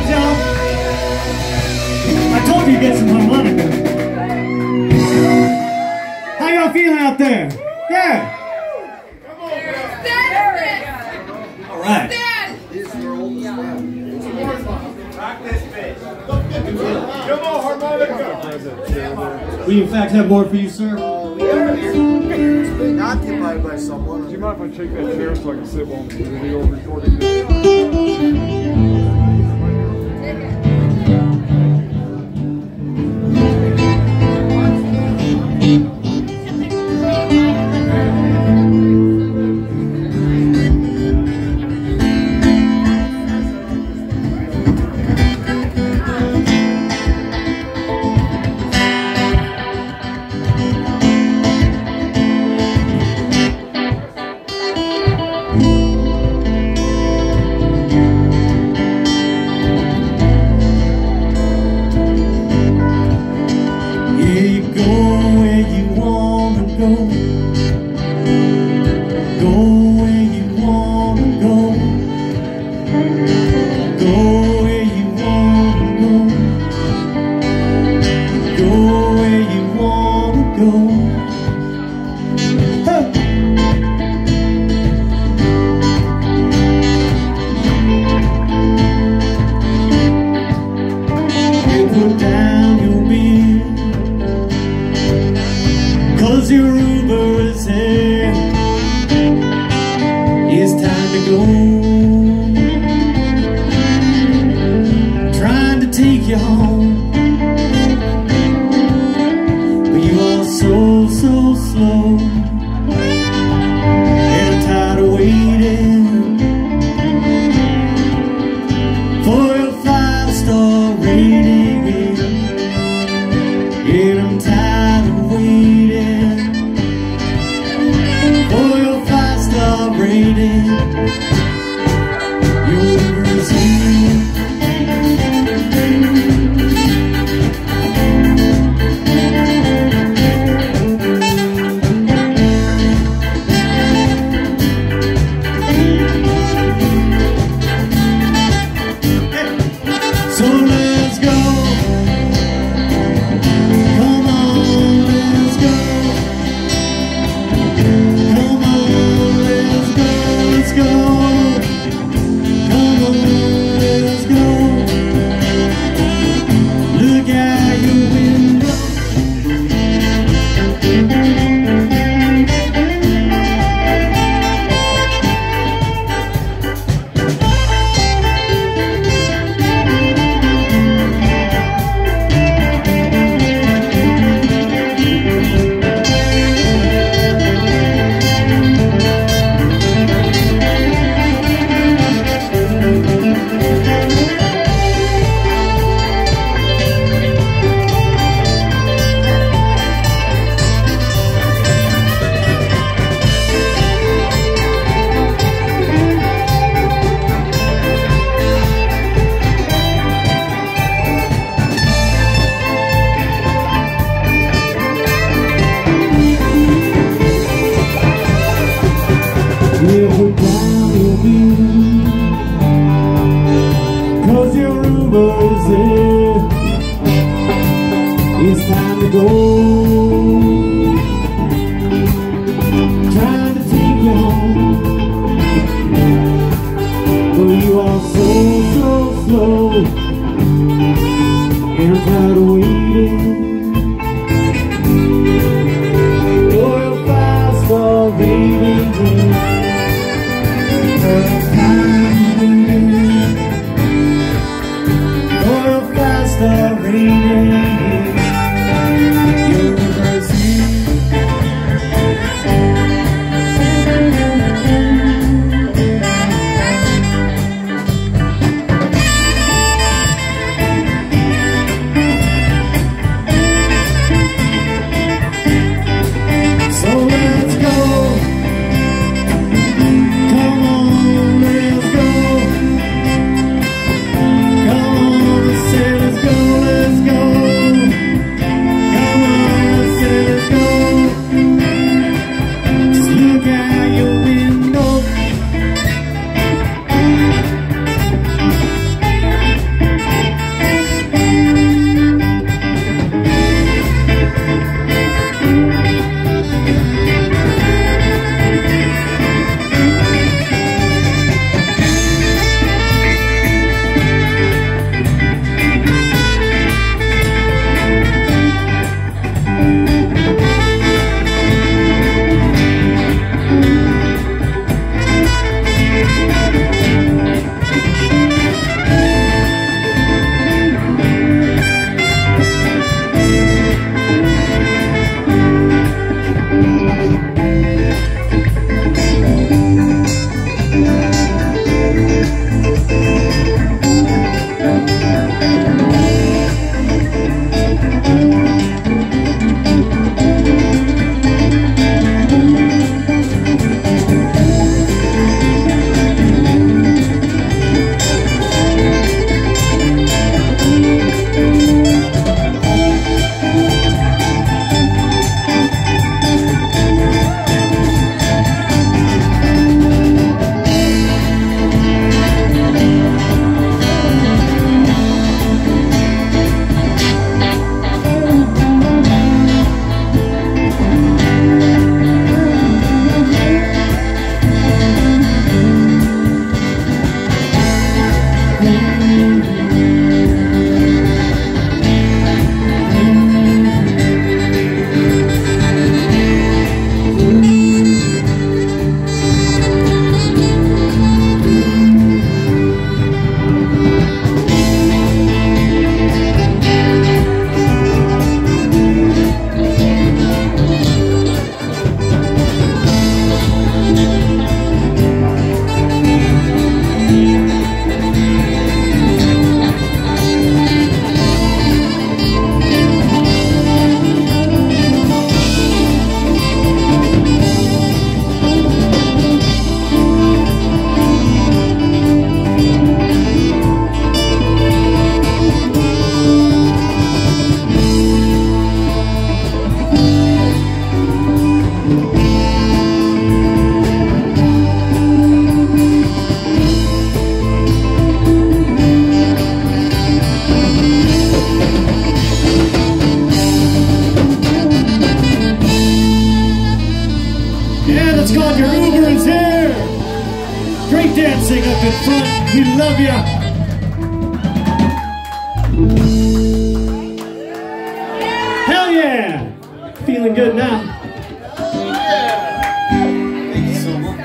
y'all. I told you to get some harmonica. How y'all feeling out there? Yeah. All right. Come on, harmonica. We in fact have more for you, sir. It's being occupied by someone. Do you mind if I take that chair so I can sit while I'm video recording this? Dancing up in front, we love ya. Hell yeah! Feeling good now. Thank you so much.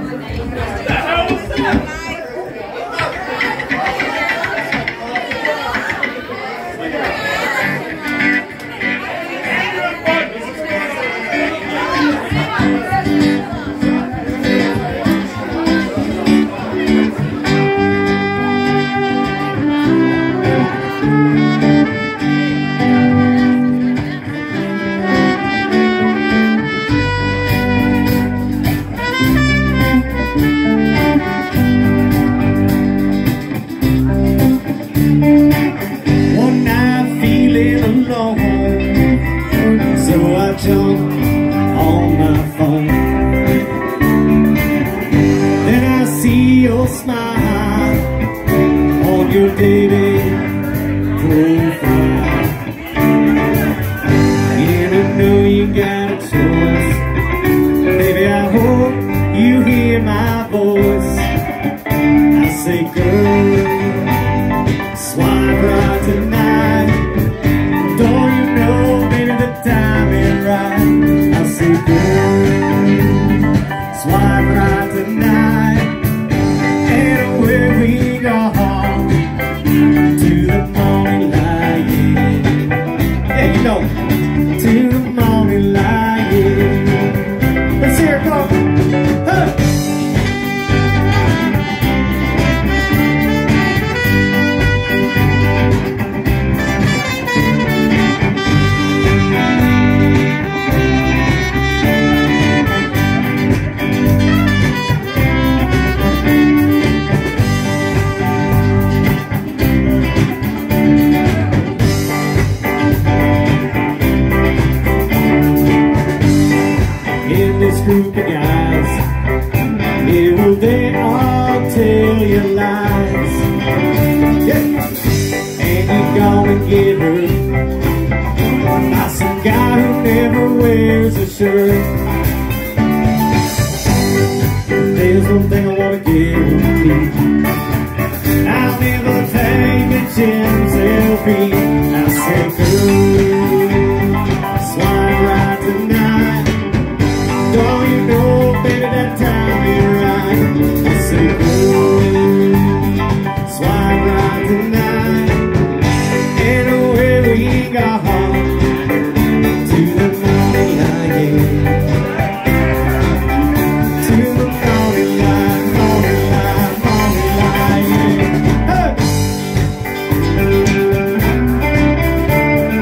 On my phone, then I see your smile on your dating profile, and I know you got a choice. Baby, I hope you hear my voice. I say, girl, swipe right tonight. Don't you know, baby, the time ain't right. I say, girl, swipe right tonight. And away we go home to the morning light, yeah. Yeah, you know, to the morning light, yeah. Let's hear it go. Hey! Group of guys, yeah, well, they all tell you lies, yeah. And you're gonna get hurt by some guy who never wears a shirt. There's one thing I wanna guarantee: I'll never take a chance selfie. I say, girl, swipe right tonight. Don't you know, baby, that time ain't right. I say, girl, swipe right tonight. And away we go home to the morning light, yeah. To the morning light, morning light, morning light, yeah. Hey!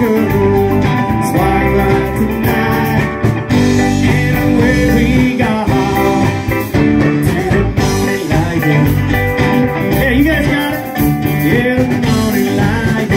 girl. Twilight tonight, and away we go to the morning light. Yeah, you guys got it? Yeah, the morning light.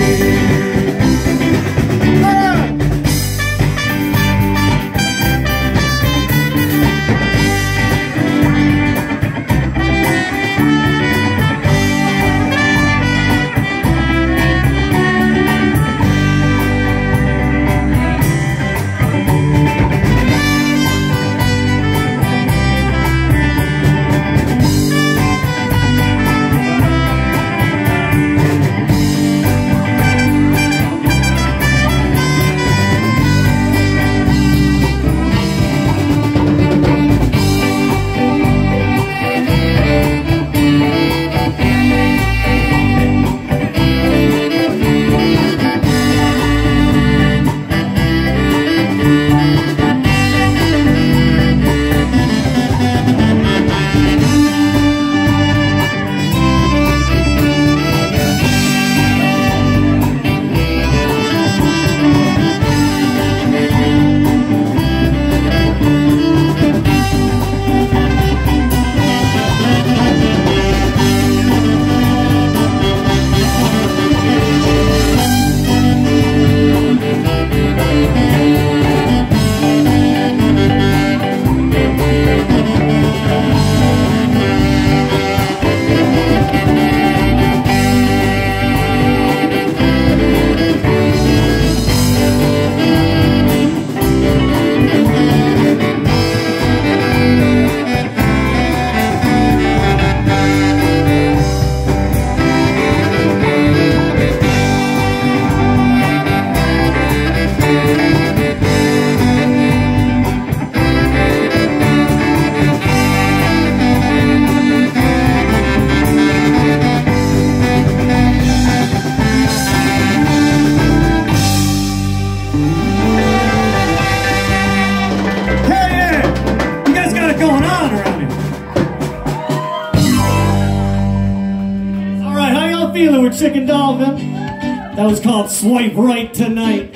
Feeling with Chicken Dolphin. That was called Swipe Right Tonight.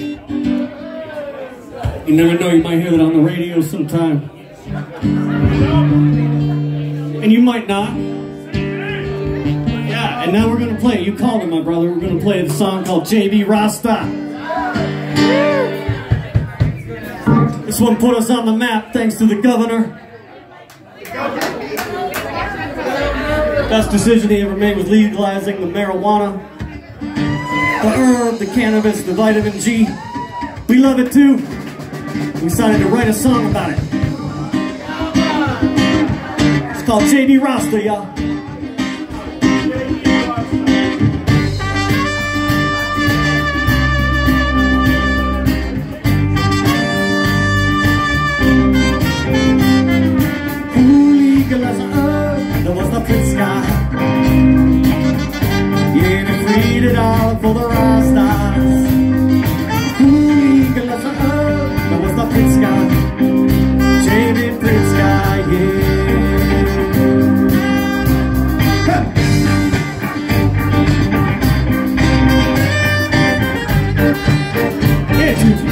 You never know, you might hear that on the radio sometime. And you might not. Yeah, and now we're gonna play, you called it, my brother, we're gonna play a song called JB Rasta. This one put us on the map thanks to the governor. Best decision he ever made was legalizing the marijuana, the herb, the cannabis, the vitamin G. We love it too. We decided to write a song about it. It's called JB Rasta, y'all. For the Rastas, who legalized the herb? That was the Pritzka, JB Pritzka, yeah. Yeah, dude.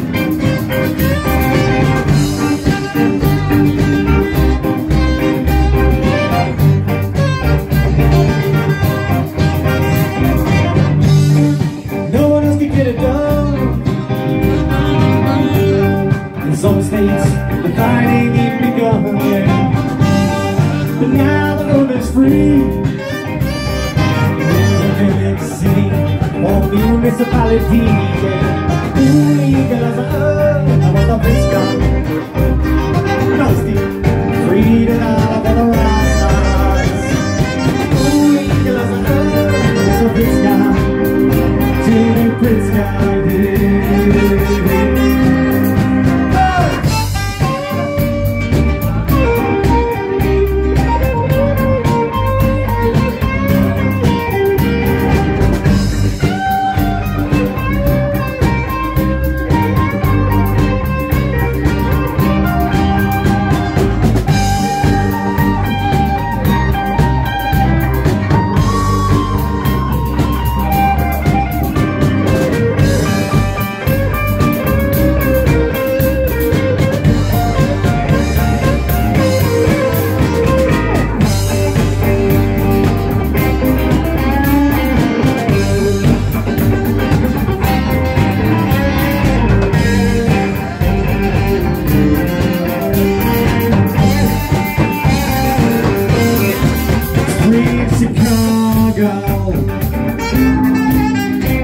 Some states, the fight ain't even begun yet. But now the herb is free. There's a village, city, or municipality, yeah. Who legalized the herb? That was the Pritzka. Nasty, freedom out for the Rastas. Who legalized the herb? That was the Pritzka. JB Pritzka, yeah.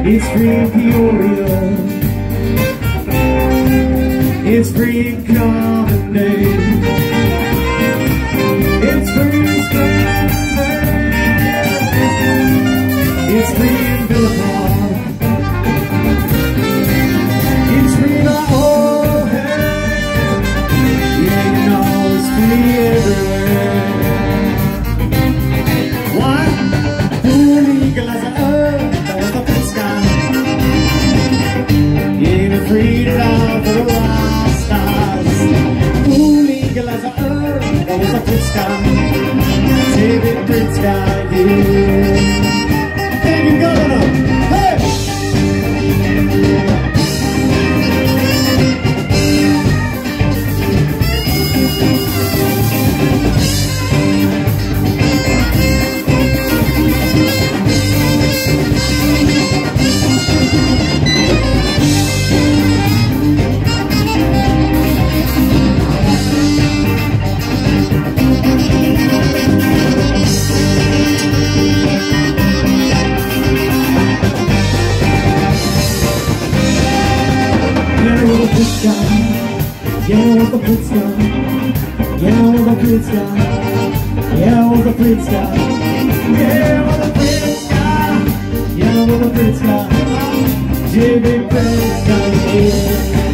It's free in Peoria. It's free in Coverdale. It's free in Stanford. It's free in Villa Park. It's free in O'Hare. Yeah, you know it's free everywhere. Why? Who legalized the earth? That's the good sky. Yeah, free to love for the rock stars. Who legalized the earth? That was a good sky. David Pritzker, yeah. Thank you, Governor. Hey! Yeah, with the Pritzker. Yeah, with the Pritzker. Yeah, with the Pritzker. Yeah, with the Pritzker. Yeah, with the Pritzker. JB Pritzker, yeah.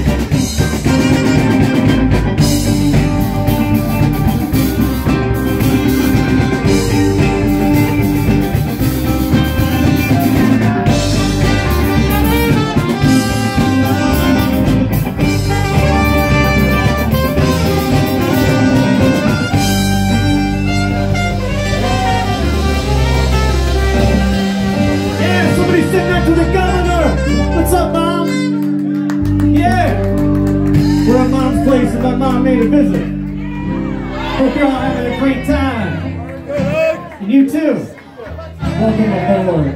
Place that my mom made a visit. Hope you're all having a great time. And you too. Welcome aboard.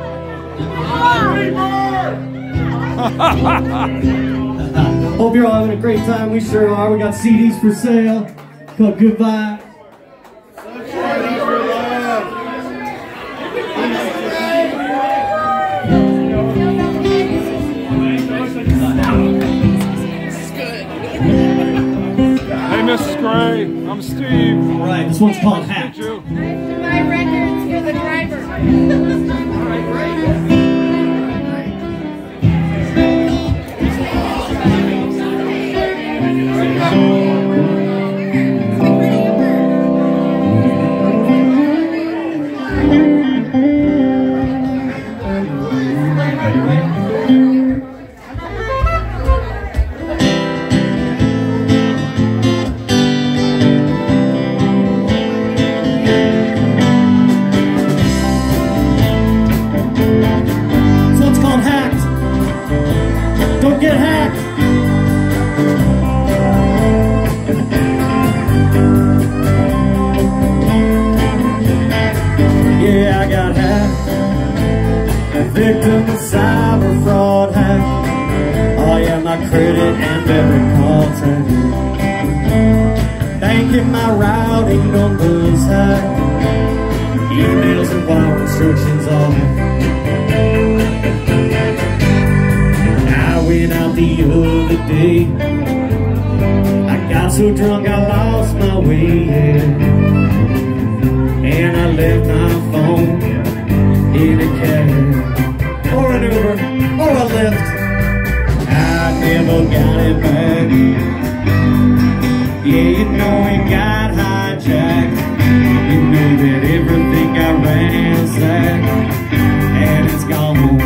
Hope you're all having a great time. We sure are. We got CDs for sale called Good Vibes. Mrs. Gray, I'm Steve. All right, this one's called Hacked. My records for the driver. All right, great. Victim of cyber fraud hack. Oh yeah, my credit and debit cards hack. Banking my routing numbers hack. Emails and wire instructions all hack. I went out the other day. I got so drunk I lost my way, yeah. And I left my phone in a cab, or an Uber, or a Lyft. I never got it back. Yeah, you know it got hijacked. You know that everything got ransacked, and it's gone.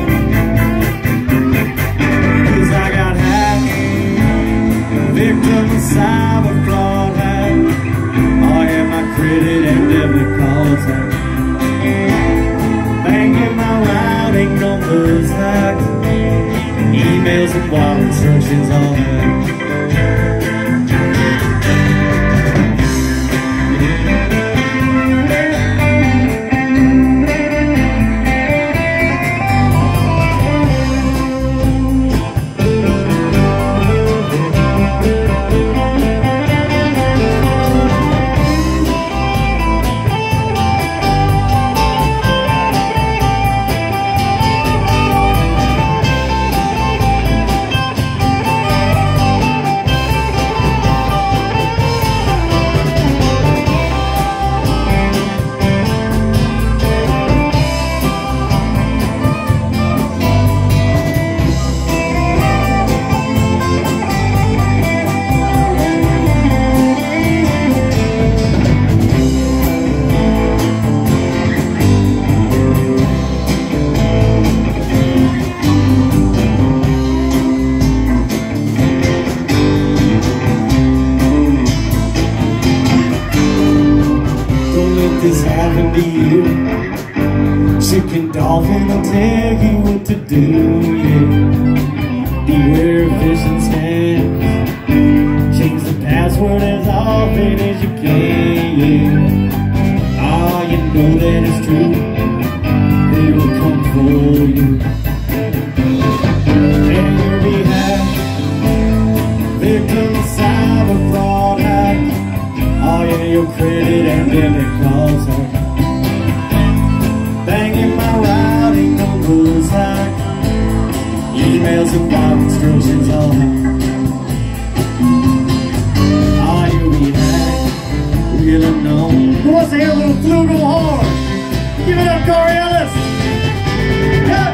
'Cause I got hacked, victim of cyber fraud hack. Oh yeah, my credit and debit cards hacked. Banking my routing numbers hacked. Emails and wire instructions all hacked. tell you what to do, yeah. Beware of phishing scams. Change the password as often as you can, yeah. Ah, you know that it's true. They will come for you. And you'll be hacked, victim of cyber fraud hack. Oh yeah, your credit and debit cards are banging my routing numbers hack. Emails and file instructions all hack. Oh, you'll be hacked, real unknown. Who wants to hear a little flugelhorn? Give it up, Corey Ellis! Yeah.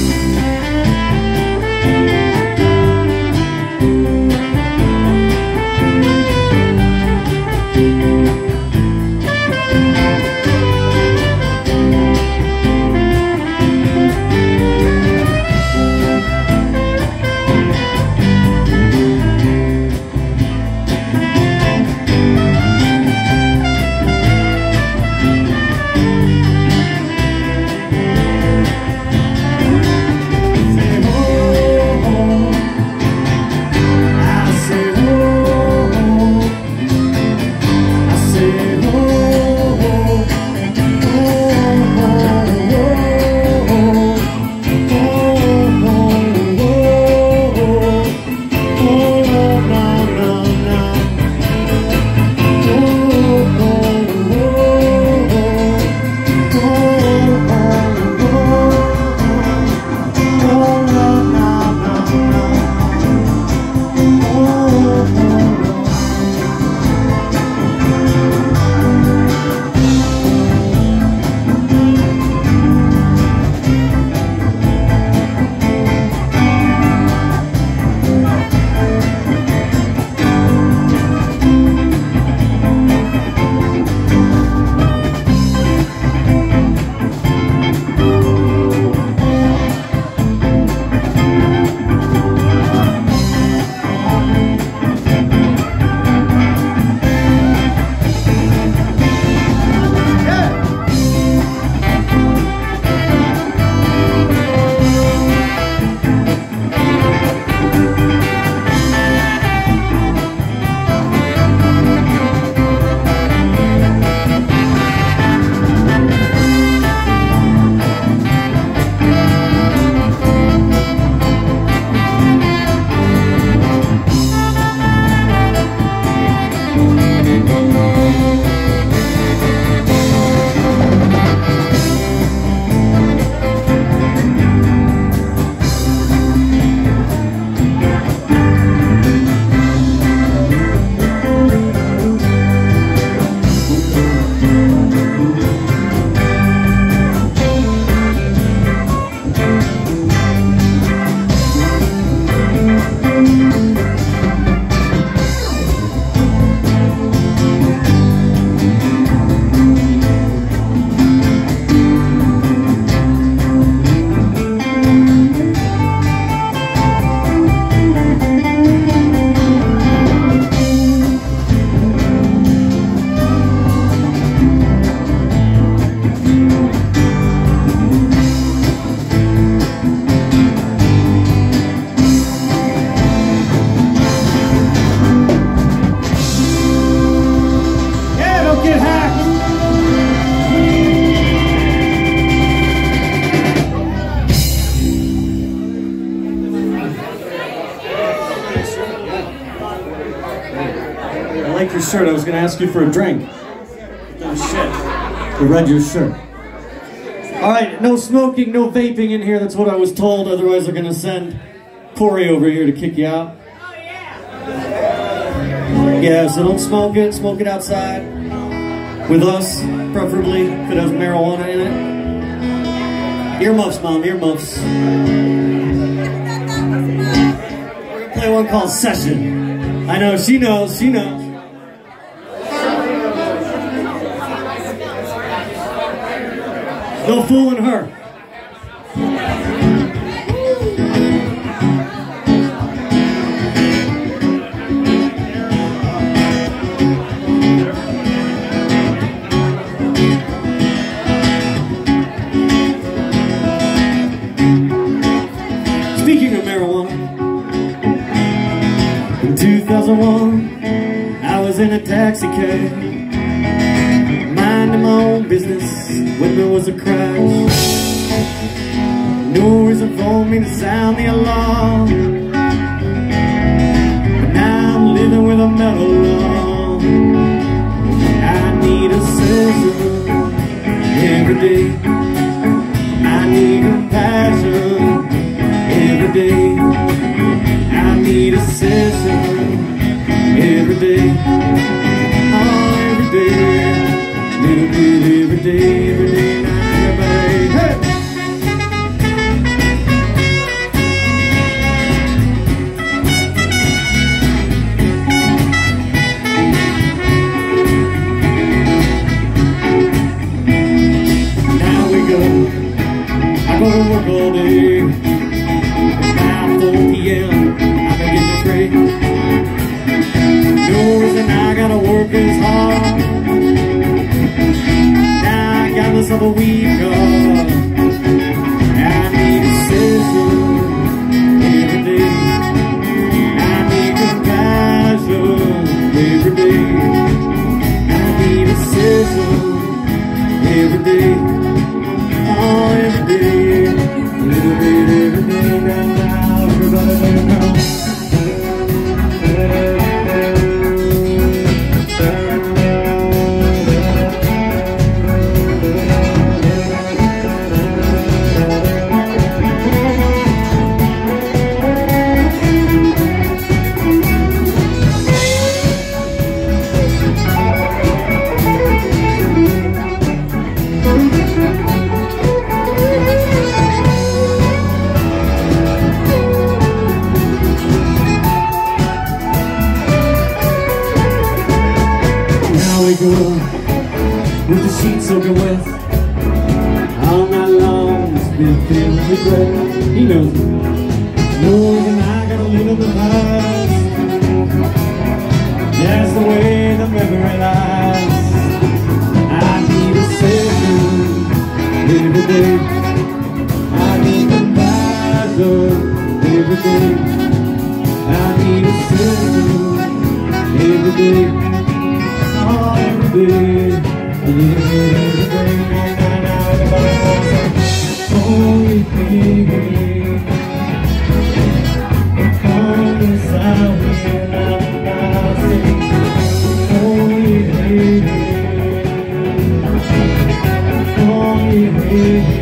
like your shirt. I was going to ask you for a drink. Oh, shit. I read your shirt. All right, no smoking, no vaping in here. That's what I was told. Otherwise, they're going to send Corey over here to kick you out. Oh, yeah. Yeah, so don't smoke it. Smoke it outside. With us, preferably, if it has marijuana in it. Earmuffs, Mom, earmuffs. We're going to play one called Session. I know, she knows, she knows. No fooling her. 2001, I was in a taxi cab, minding my own business when there was a crash. No reason for me to sound the alarm, but now I'm living with a metal lung. I need a scissor every day. I need compassion every day. I need a scissor every day. Oh, every day. Little bit every day, every day, night, every day. Hey! I go to work all day. About 4 p.m. I've been getting free. No reason I gotta work as hard. Now I got myself a week off. I need a scissor every day. I need compassion every day. I need a scissor every day. Oh, every day, a little bit every day, now, everybody let it know. With the sheets soaking wet all night long, it's been filled with regret. He knows it. No reason I gotta live in the past. That's the way the memory lies. I need a scissor every day. I need compassion every day. I need a scissor every day. Oh, every day. Holy baby, come inside me now, holy baby, holy baby,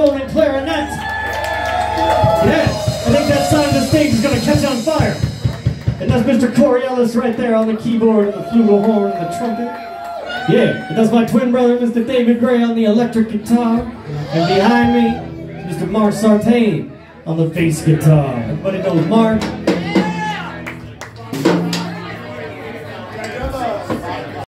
saxophone and clarinet. Yeah, I think that side of the stage is gonna catch on fire. And that's Mr. Corey Ellis right there on the keyboard and the flugelhorn and the trumpet. Yeah, and that's my twin brother, Mr. David Gray, on the electric guitar. And behind me, Mr. Mark Sartain on the bass guitar. Everybody knows Mark.